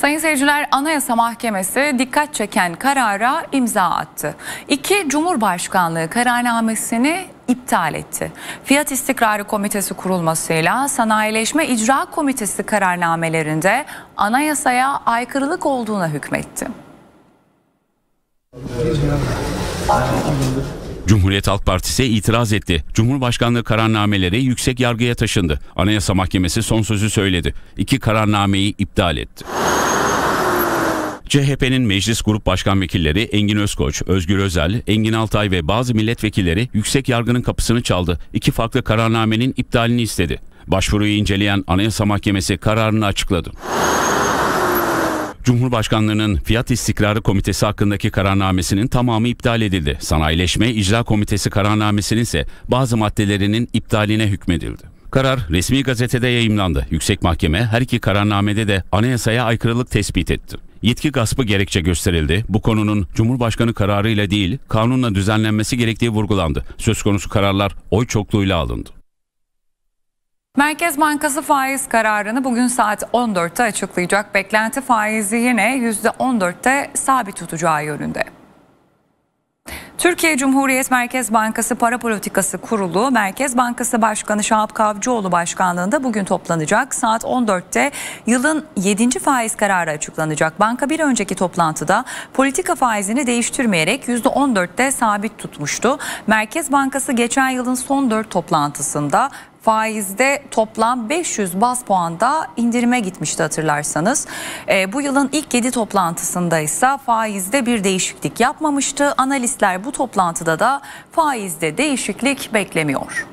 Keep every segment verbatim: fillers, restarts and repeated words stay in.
Sayın seyirciler, Anayasa Mahkemesi dikkat çeken karara imza attı. İki Cumhurbaşkanlığı kararnamesini iptal etti. Fiyat İstikrarı Komitesi kurulmasıyla Sanayileşme İcra Komitesi kararnamelerinde anayasaya aykırılık olduğuna hükmetti. Cumhuriyet Halk Partisi itiraz etti. Cumhurbaşkanlığı kararnameleri yüksek yargıya taşındı. Anayasa Mahkemesi son sözü söyledi. İki kararnameyi iptal etti. C H P'nin Meclis Grup Başkan Vekilleri Engin Özkoç, Özgür Özel, Engin Altay ve bazı milletvekilleri yüksek yargının kapısını çaldı. İki farklı kararnamenin iptalini istedi. Başvuruyu inceleyen Anayasa Mahkemesi kararını açıkladı. Cumhurbaşkanlığının Fiyat İstikrarı Komitesi hakkındaki kararnamesinin tamamı iptal edildi. Sanayileşme İcra Komitesi kararnamesinin ise bazı maddelerinin iptaline hükmedildi. Karar resmi gazetede yayımlandı. Yüksek Mahkeme her iki kararnamede de anayasaya aykırılık tespit etti. Yetki gaspı gerekçe gösterildi. Bu konunun Cumhurbaşkanı kararıyla değil, kanunla düzenlenmesi gerektiği vurgulandı. Söz konusu kararlar oy çokluğuyla alındı. Merkez Bankası faiz kararını bugün saat on dörtte açıklayacak. Beklenti faizi yine yüzde on dörtte sabit tutacağı yönünde. Türkiye Cumhuriyet Merkez Bankası Para Politikası Kurulu, Merkez Bankası Başkanı Şahap Kavcıoğlu başkanlığında bugün toplanacak. Saat on dörtte yılın yedinci faiz kararı açıklanacak. Banka bir önceki toplantıda politika faizini değiştirmeyerek yüzde on dörtte sabit tutmuştu. Merkez Bankası geçen yılın son dört toplantısında faizde toplam beş yüz baz puanda indirime gitmişti hatırlarsanız. E, bu yılın ilk yedi toplantısında ise faizde bir değişiklik yapmamıştı. Analistler bu toplantıda da faizde değişiklik beklemiyor.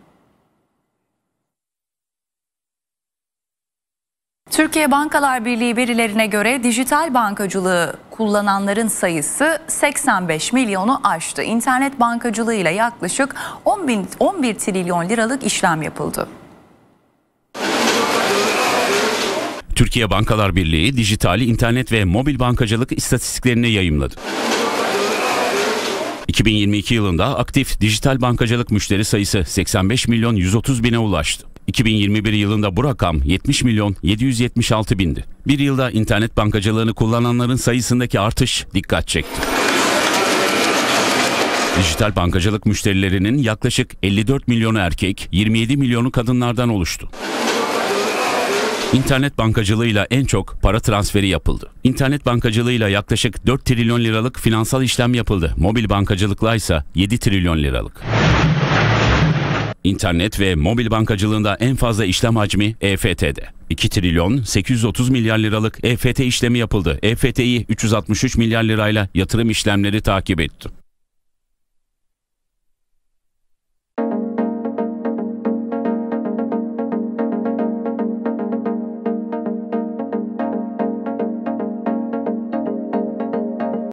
Türkiye Bankalar Birliği verilerine göre dijital bankacılığı kullananların sayısı seksen beş milyonu aştı. İnternet bankacılığıyla yaklaşık on bir trilyon liralık işlem yapıldı. Türkiye Bankalar Birliği dijital, internet ve mobil bankacılık istatistiklerini yayımladı. iki bin yirmi iki yılında aktif dijital bankacılık müşteri sayısı seksen beş milyon yüz otuz bine ulaştı. iki bin yirmi bir yılında bu rakam yetmiş milyon yedi yüz yetmiş altı bindi. Bir yılda internet bankacılığını kullananların sayısındaki artış dikkat çekti. Dijital bankacılık müşterilerinin yaklaşık elli dört milyonu erkek, yirmi yedi milyonu kadınlardan oluştu. İnternet bankacılığıyla en çok para transferi yapıldı. İnternet bankacılığıyla yaklaşık dört trilyon liralık finansal işlem yapıldı. Mobil bankacılıkla ise yedi trilyon liralık. İnternet ve mobil bankacılığında en fazla işlem hacmi E F T'de. iki trilyon sekiz yüz otuz milyar liralık E F T işlemi yapıldı. E F T'yi üç yüz altmış üç milyar lirayla yatırım işlemleri takip etti.